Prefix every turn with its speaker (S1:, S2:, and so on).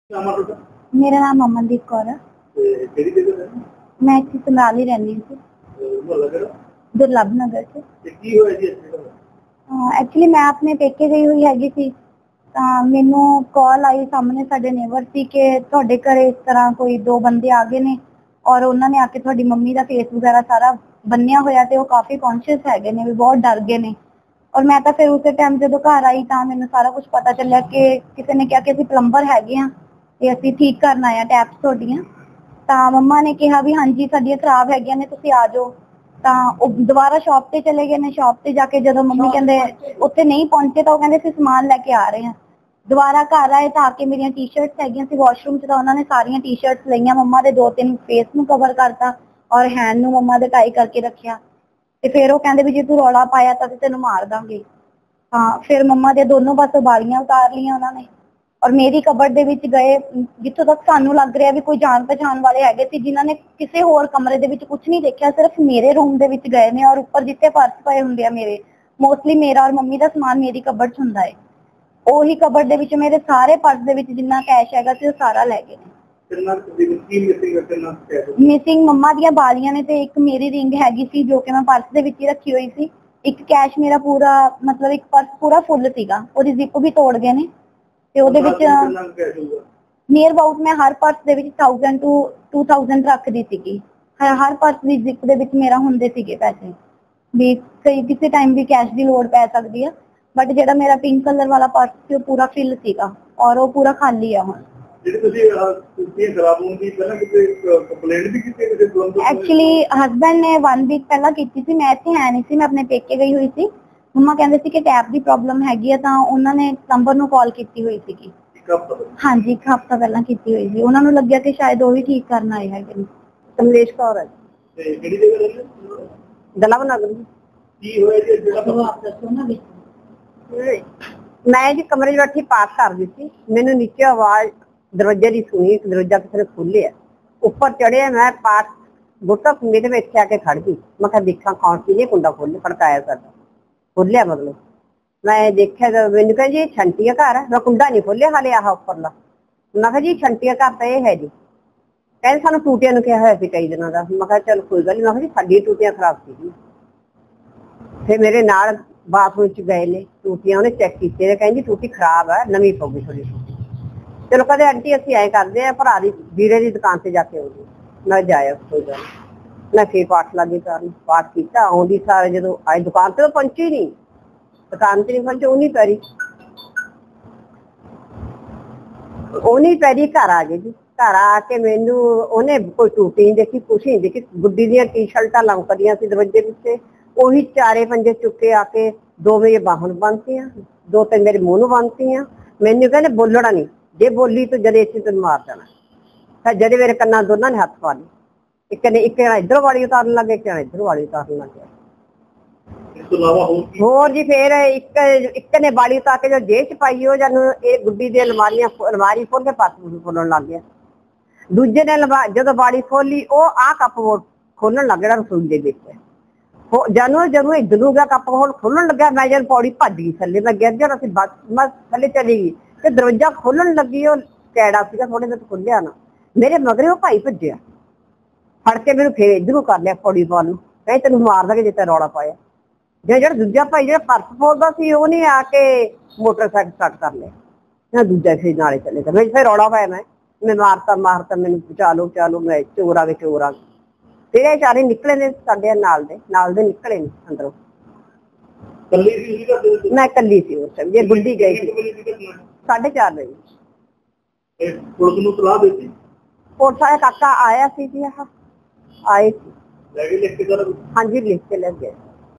S1: मेरा नाम अमनदीप कौर है। मैं इतनी समराली रहनी थी, दुर्लभ नगर से। एक्चुअली मैं अपने पेके गई हुई हैगी सी, मैनू कॉल आई सामने साडे नेबर सी कि तुहाडे घरे इस तरह कोई दो बंदे आ गए ने और उन्होंने आके तुहाडी मम्मी का फेस वगैरह सारा बन्निया होया ते वो काफी कॉन्शियस हैगे ने, भी बहुत डर गए ने। और मैं तो फिर उस टाइम जो घर आई तो मैंने सारा कुछ पता चलिया कि किसी ने कहा कि असीं प्लंबर हैगे हाँ ते असीं ठीक करन आए टैप्स तुहाडीआं। ਤਾਂ ਮੰਮਾ ਨੇ ਕਿਹਾ ਵੀ ਹਾਂਜੀ ਸਾਡੀਆਂ ਖਰਾਬ ਹੈਗੀਆਂ ਨੇ ਤੁਸੀਂ ਆ ਜਾਓ। ਤਾਂ ਉਹ ਦੁਬਾਰਾ ਸ਼ਾਪ ਤੇ ਚਲੇ ਗਏ ਨੇ। ਸ਼ਾਪ ਤੇ ਜਾ ਕੇ ਜਦੋਂ ਮੰਮੀ ਕਹਿੰਦੇ ਉੱਥੇ ਨਹੀਂ ਪਹੁੰਚੇ ਤਾਂ ਉਹ ਕਹਿੰਦੇ ਅਸੀਂ ਸਮਾਨ ਲੈ ਕੇ ਆ ਰਹੇ ਹਾਂ। ਦੁਬਾਰਾ ਘਰ ਆਏ ਤਾਂ ਆ ਕੇ ਮੇਰੀਆਂ ਟੀ-ਸ਼ਰਟਸ ਹੈਗੀਆਂ ਸੀ ਵਾਸ਼ਰੂਮ 'ਚ, ਤਾਂ ਉਹਨਾਂ ਨੇ ਸਾਰੀਆਂ ਟੀ-ਸ਼ਰਟਸ ਲਈਆਂ। ਮੰਮਾ ਦੇ 2-3 ਫੇਸ ਨੂੰ ਕਵਰ ਕਰਤਾ ਔਰ ਹੈਂਡ ਨੂੰ ਮੰਮਾ ਦੇ ਟਾਈ ਕਰਕੇ ਰੱਖਿਆ। ਤੇ ਫਿਰ ਉਹ ਕਹਿੰਦੇ ਵੀ ਜੇ ਤੂੰ ਰੌਲਾ ਪਾਇਆ ਤਾਂ ਤੈਨੂੰ ਮਾਰ ਦਾਂਗੇ। ਹਾਂ ਫਿਰ ਮੰਮਾ ਦੇ ਦੋਨੋਂ ਪਾਸੋਂ ਬਾਲੀਆਂ ਉਤਾਰ ਲਈਆਂ ਉਹਨਾਂ ਨੇ और मेरी कबड़ दे विच गए जिथों तक सानू लग रहा भी कोई जान पहचान वाले हैगे सी जिन्हां ने किसी होर कमरे दे विच कुछ नहीं देखा, सिर्फ मेरे रूम दे विच गए ने। और ऊपर जिथे पर्स पए हुंदे आ मेरे, मोस्टली मेरा और मम्मी दा समान मेरी कबड़ च हुंदा है। ओही कबड़ दे विच मेरे सारे पर्स दे विच जिन्ना कैश हैगा सी सारा लै गए ने। मिसिंग मम्मा दियां बालियां ने ते एक मेरी रिंग हैगी सी जो कि मैं पर्स दे विच ही रखी हुई सी। एक कैश मेरा पूरा मतलब एक पर्स पूरा फुल सीगा, ओदी जिप भी तोड़ गए ने। ਤੇ ਉਹਦੇ ਵਿੱਚ ਨੀਅਰ ਅਬਾਊਟ ਮੈਂ ਹਰ ਪਰਸ ਦੇ ਵਿੱਚ 1000 to 2000 ਰੱਖਦੀ ਸੀਗੀ। ਹਰ ਪਰਸ ਦੀ ਜ਼ਿਪ ਦੇ ਵਿੱਚ ਮੇਰਾ ਹੁੰਦੇ ਸੀਗੇ ਪੈਸੇ, ਵੀ ਕਿਸੇ ਟਾਈਮ ਵੀ ਕੈਸ਼ ਦੀ ਲੋੜ ਪੈ ਸਕਦੀ ਆ। ਬਟ ਜਿਹੜਾ ਮੇਰਾ ਪਿੰਕ ਕਲਰ ਵਾਲਾ ਪਰਸ ਸੀ ਉਹ ਪੂਰਾ ਫਿਲ ਸੀਗਾ ਔਰ ਉਹ ਪੂਰਾ ਖਾਲੀ ਆ ਹੁਣ। ਐਕਚੁਅਲੀ ਹਸਬੈਂਡ ਨੇ 1 ਵੀਕ ਪਹਿਲਾਂ ਕੀਤੀ ਸੀ, ਮੈਂ ਇੱਥੇ ਹੈ ਨਹੀਂ ਸੀ, ਮੈਂ ਆਪਣੇ ਪੇਕੇ ਗਈ ਹੋਈ ਸੀ। ਮੰਮਾ ਕਹਿੰਦੇ ਸੀ ਕਿ ਟੈਪ ਦੀ ਪ੍ਰੋਬਲਮ ਹੈਗੀ ਆ ਤਾਂ ਉਹਨਾਂ ਨੇ ਨੰਬਰ ਨੂੰ ਕਾਲ ਕੀਤੀ ਹੋਈ ਸੀਗੀ। ਹਾਂਜੀ ਇੱਕ ਹਫ਼ਤਾ ਪਹਿਲਾਂ ਕੀਤੀ ਹੋਈ ਸੀ। ਉਹਨਾਂ ਨੂੰ ਲੱਗਿਆ ਕਿ ਸ਼ਾਇਦ ਉਹ ਵੀ ਠੀਕ ਕਰਨ ਆਏ ਹੈਗੇ ਨੇ। ਕਮਲੇਸ਼ ਕੌਰ ਹੈ ਤੇ ਕਿਹੜੀ ਜਗ੍ਹਾ ਰਹਿੰਦੇ? ਦੁਰਲਭ ਨਗਰ। ਕੀ ਹੋਇਆ ਜੀ ਜਿਹੜਾ ਆਪ ਦੱਸੋ ਨਾ ਵੀ। ਮੈਂ ਜੀ ਕਮਰੇ 'ਚ ਬੈਠੀ ਪਾਠ ਕਰਦੀ ਸੀ, ਮੈਨੂੰ ਨੀਚੇ ਆਵਾਜ਼ ਦਰਵਾਜ਼ੇ ਦੀ ਸੁਣੀ, ਦਰਵਾਜ਼ਾ ਕਿਸੇ ਨੇ ਖੋਲ੍ਹਿਆ। ਉੱਪਰ ਚੜ੍ਹਿਆ ਮੈਂ ਪਾਠ ਬੁੱਟਾ ਕੁੰਡੇ ਦੇ ਵਿੱਚ ਆ ਕੇ ਖੜ ਗਈ। ਮੈਂ ਕਿਹਾ ਦੇਖਾਂ ਕੌਣ ਸੀ, ਇਹ ਕੁੰਡਾ ਖੋਲ੍ਹ ਖੜਕਾਇਆ ਸਾਡਾ ਖੋਲਿਆ। ਮਤਲਬ ਮੈਂ ਦੇਖਿਆ ਤਾਂ ਮੈਨੂੰ ਕਿਹਾ ਜੀ ਛੰਟੀਆ ਘਰ ਹੈ। ਮੈਂ ਕੁੰਡਾ ਨਹੀਂ ਖੋਲਿਆ ਹਾਲੇ ਆਹ ਉੱਪਰਲਾ। ਮੈਂ ਕਿਹਾ ਜੀ ਛੰਟੀਆ ਘਰ ਤਾਂ ਇਹ ਹੈ ਜੀ। ਕਹਿੰਦੇ ਸਾਨੂੰ ਟੂਟੀਆਂ ਨੂੰ ਕਿਹਾ ਹੋਇਆ ਸੀ ਕਈ ਦਿਨਾਂ ਦਾ। ਮੈਂ ਕਿਹਾ ਚੱਲ ਕੋਈ ਗੱਲ ਨਹੀਂ। ਮੈਂ ਕਿਹਾ ਜੀ ਸਾਡੀਆਂ ਟੂਟੀਆਂ ਖਰਾਬ ਸੀਗੀਆਂ। ਫਿਰ ਮੇਰੇ ਨਾਲ ਬਾਥਰੂਮ 'ਚ ਗਏ ਨੇ, ਟੂਟੀਆਂ ਉਹਨੇ ਚੈੱਕ ਕੀਤੀਆਂ ਨੇ, ਕਹਿੰਦੀ ਟੂਟੀ ਖਰਾਬ ਹੈ ਨਵੀਂ ਪਊਗੀ ਥੋੜੀ ਟੂਟੀ। ਚਲੋ ਕਦੇ ਆਂਟੀ ਅਸੀਂ ਐਂ ਕਰਦੇ ਹਾਂ ਭਰਾ ਦੀ ਵੀਰੇ ਦੀ ਦੁਕਾਨ ਤੇ ਜਾ ਕੇ ਆਉਂਦੇ। ਮੈਂ ਜਾਇਆ ਕੋਈ ਗੱਲ। ਮੈਂ ਫਿਰ ਪਾਠ ਲੱਗੀ ਕਰਨ, ਪਾਠ ਕੀਤਾ। ਆਉਂਦੀ ਸਾਰੇ ਜਦੋਂ ਆਏ ਦੁਕਾਨ ਤੇ ਪਹੁੰਚੀ ਨਹੀਂ, ਦੁਕਾਨ ਤੇ ਨਹੀਂ ਪਹੁੰਚੀ। ਉਹਨੀ ਪੈਰੀ ਘਰ ਆ ਗਏ ਜੀ। ਘਰ ਆ ਕੇ ਮੈਨੂੰ ਉਹਨੇ ਕੋਈ ਟੂਟੀ ਨਹੀਂ ਦੇਖੀ, ਕੁਛ ਨਹੀਂ ਦੇਖੀ। ਗੁੱਡੀ ਦੀਆਂ ਟੀ-ਸ਼ਰਟਾਂ ਲੰਕਦੀਆਂ ਸੀ ਦਰਵਾਜ਼ੇ ਪਿੱਛੇ, ਉਹੀ 4-5 ਚੁੱਕੇ ਆ ਕੇ 2 ਮੇਰੇ ਬਾਹਾਂ ਨੂੰ ਬੰਨ੍ਹਤੀਆਂ, 2-3 ਮੇਰੇ ਮੂੰਹ ਨੂੰ ਬੰਨ੍ਹਤੀਆਂ। ਮੈਨੂੰ ਕਹਿੰਦੇ ਬੋਲਣਾ ਨਹੀਂ, ਜੇ ਬੋਲੀ ਤਾਂ ਜਦੇ ਇੱਥੇ ਤੈਨੂੰ ਮਾਰ ਦੇਣਾ। ਫਿਰ ਜਦੇ ਮੇਰੇ ਕੰਨਾਂ ਦੋਨਾਂ ਨੇ ਹੱਥ ਪਾ ਲਏ। ਇੱਕ ਨੇ ਇੱਧਰੋਂ ਵਾਲੀ ਉਤਾਰਨ ਲੱਗੇ, ਇੱਕ ਨੇ ਇੱਧਰੋਂ ਵਾਲੀ ਉਤਾਰਨ ਲੱਗੇ। ਹੋਰ ਜੀ ਫਿਰ ਇੱਕ ਨੇ ਬਾਲੀ ਉਤਾਰ ਕੇ ਜੋ ਜੇਬ 'ਚ ਪਾਈ ਉਹ ਜਾਨੂੰ ਇਹ ਗੁੱਡੀ ਦੀ ਅਲਮਾਰੀ ਖੋਲ ਕੇ ਪਰਸ ਖੋਲਣ ਲੱਗ ਗਿਆ। ਦੂਜੇ ਨੇ ਜਦੋਂ ਬਾੜੀ ਖੋਲੀ ਉਹ ਆਹ ਕੱਪ ਖੋਲਣ ਲੱਗ ਗਿਆ ਰਸੋਈ ਦੇ ਵਿੱਚ। ਜਦੋਂ ਇੱਧਰ ਨੂੰ ਗਿਆ ਕੱਪ ਖੋਲਣ ਲੱਗਿਆ, ਮੈਂ ਜਦ ਪੌੜੀ ਭੱਜ ਗਈ ਥੱਲੇ। ਮੈਂ ਗਿਰ ਜਾਣਾ ਸੀ, ਬਸ ਮੈਂ ਥੱਲੇ ਚਲੀ ਗਈ ਤੇ ਦਰਵਾਜ਼ਾ ਖੋਲਣ ਲੱਗੀ। ਉਹ ਕੈੜਾ ਸੀਗਾ ਥੋੜੇ ਦਿਨ ਖੁੱਲਿਆ ਨਾ, ਮੇਰੇ ਮਗਰੇ ਉਹ ਭਾਈ ਭੱਜਿਆ, ਫੜ ਕੇ ਮੈਨੂੰ ਫਿਰ ਇੱਧਰੋਂ ਕਰ ਲਿਆ ਪੌੜੀ ਵੱਲ ਨੂੰ। ਕਹਿੰਦੇ ਤੈਨੂੰ ਮਾਰ ਦਾਂਗੇ ਜੇ ਤੈਨੂੰ ਰੌਲਾ ਪਾਇਆ। ਜਿਹੜਾ ਦੂਜਾ ਭਾਈ ਜਿਹੜਾ ਪਰਸ ਫੋੜਦਾ ਸੀ ਉਹਨੇ ਆ ਕੇ ਮੋਟਰਸਾਈਕਲ ਸਟਾਰਟ ਕਰ ਲਿਆ। ਦੂਜਾ ਫਿਰ ਨਾਲੇ ਚਲੇ ਗਿਆ। ਫਿਰ ਰੌਲਾ ਪਾਇਆ, ਮੈਂ ਮਾਰਤਾ ਮੈਨੂੰ ਬਚਾ ਲਓ ਮੈਂ ਚੋਰ ਆ ਗਏ। ਫਿਰ ਇਹ ਚਾਰੇ ਨਿਕਲੇ ਨੇ ਸਾਡੇ ਨਾਲ ਦੇ ਨਿਕਲੇ ਨੇ ਅੰਦਰੋਂ। ਮੈਂ ਇਕੱਲੀ ਸੀ ਉਸ ਟਾਈਮ। ਜੇ ਗੁੱਡੀ ਗਈ ਸੀ 4:30 ਵਜੇ। ਪੁਲਿਸ ਨੂੰ ਸਲਾਹ ਦਿੱਤੀ? ਪੁਲਿਸ ਵਾਲਾ ਕਾਕਾ ਆਇਆ ਸੀ ਜੀ, ਆਏ ਸੀ। ਹਾਂਜੀ ਲਿਖ ਕੇ ਲੈ ਗਏ।